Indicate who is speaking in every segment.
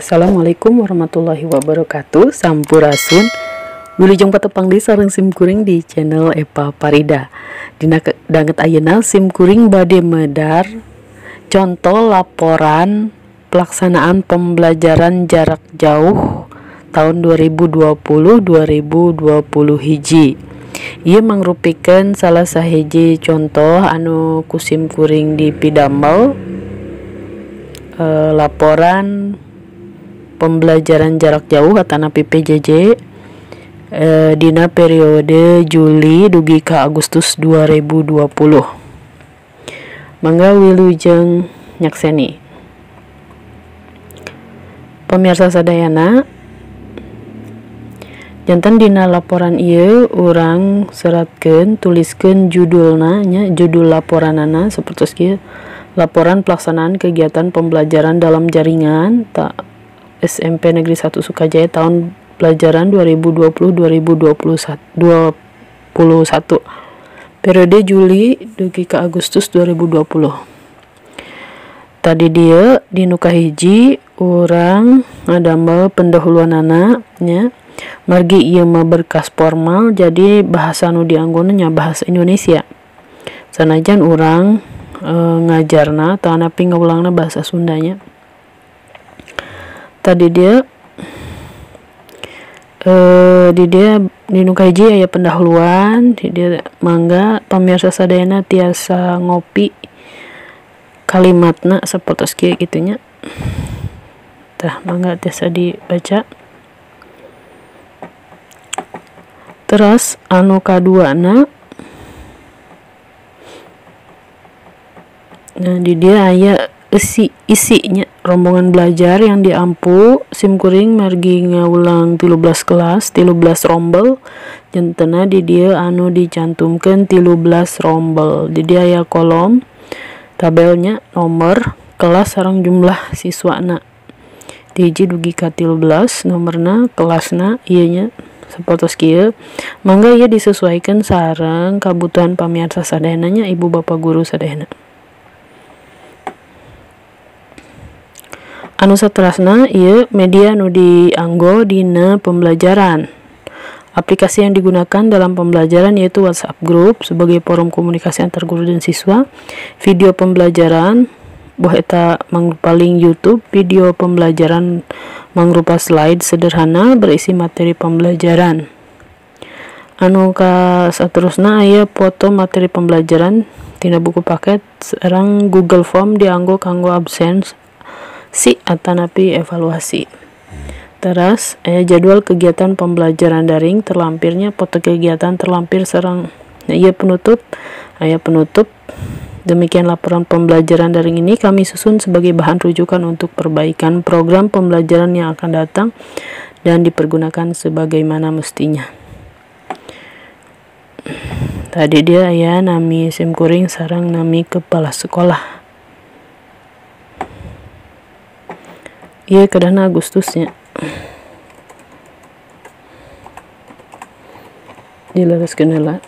Speaker 1: Assalamualaikum warahmatullahi wabarakatuh. Sampurasun. Wilujeng patepang di sareng simkuring di channel Epa Parida. Dina danget ayeuna simkuring bade medar contoh laporan pelaksanaan pembelajaran jarak jauh tahun 2020-2020 hiji. Ieu mangrupikeun salah sahiji contoh anu ku simkuring dipidamel laporan pembelajaran jarak jauh atau PPJJ dina periode Juli dugi ka Agustus 2020. Mangga wilujeng nyakseni. Pemirsa sadayana, janten dina laporan ieu urang seratkeun tuliskeun judulna nya, judul laporanana sapertos kieu. Laporan pelaksanaan kegiatan pembelajaran dalam jaringan SMP Negeri 1 Sukajaya tahun pelajaran 2020-2021 periode Juli dugi ke Agustus 2020. Tadi dia di nuka hiji urang ngadamel pendahuluanana nya margi ieu mah berkas formal jadi bahasa nu dianggona nya bahasa Indonesia. Sanajan urang ngajarna atau anapi ngawulangna bahasa Sundanya. Tadi dia di nu hiji aya pendahuluan, di dia mangga pamirsa sadayana tiasa ngopi kalimatna sapertos kieu kitu nya. Tah mangga tiasa dibaca. Terus anu kaduana, nah di dia aya isinya rombongan belajar yang diampu simkuring margi ngaulang 13 kelas 13 rombel jentena di dia anu dicantumkan 13 rombel. Di dia aya kolom tabelnya nomor kelas sareng jumlah siswana di hiji dugi ka 13 nomorna kelasna ieu nya sapertos kieu. Mangga ieu disesuaikan sareng kabutuhan pamirsa sadayana nya ibu bapak guru sadayana. Anu saterasna ieu media nu dianggo dina pembelajaran. Aplikasi yang digunakan dalam pembelajaran yaitu WhatsApp Group sebagai forum komunikasi antar guru dan siswa, video pembelajaran boh eta mangrupa link YouTube, video pembelajaran mangrupa slide sederhana berisi materi pembelajaran. Anu ka saterusna aya foto materi pembelajaran tina buku paket sareng Google Form dianggo kanggo absens atanapi evaluasi. Teras jadwal kegiatan pembelajaran daring terlampirnya foto kegiatan terlampir sareng aya penutup. Demikian laporan pembelajaran daring ini kami susun sebagai bahan rujukan untuk perbaikan program pembelajaran yang akan datang dan dipergunakan sebagaimana mestinya. Tadi dia aya nami simkuring sareng nami kepala sekolah. Iya kadana Agustusnya dilereskeun heula.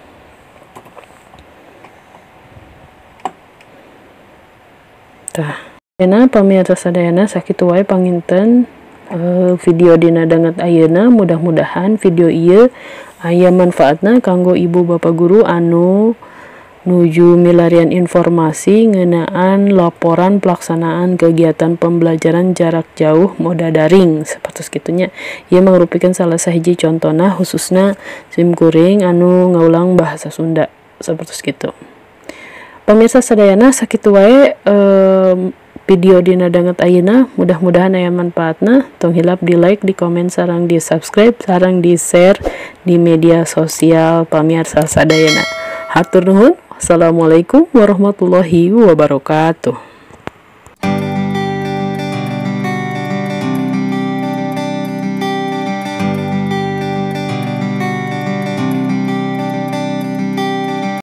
Speaker 1: Tah ena pamirsa sadayana sakitu wae panginten video dina danget ayeuna. Mudah-mudahan video ieu aya manfaatna kanggo ibu bapak guru anu nuju milarian informasi ngeunaan laporan pelaksanaan kegiatan pembelajaran jarak jauh moda daring sapertos kitu nya. Ieu mangrupikeun salah sahiji contona khususna simkuring anu ngaulang bahasa Sunda sapertos kitu. Pamirsa sadayana sakitu wae video dina danget ayeuna. Mudah-mudahan aya manfaatna. Tong hilap di like, di komen sareng di subscribe sareng di share di media sosial pamirsa sadayana. Hatur nuhun. Assalamualaikum warahmatullahi wabarakatuh.